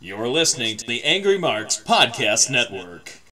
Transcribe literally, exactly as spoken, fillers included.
You're listening to the Angry Marks Podcast Network.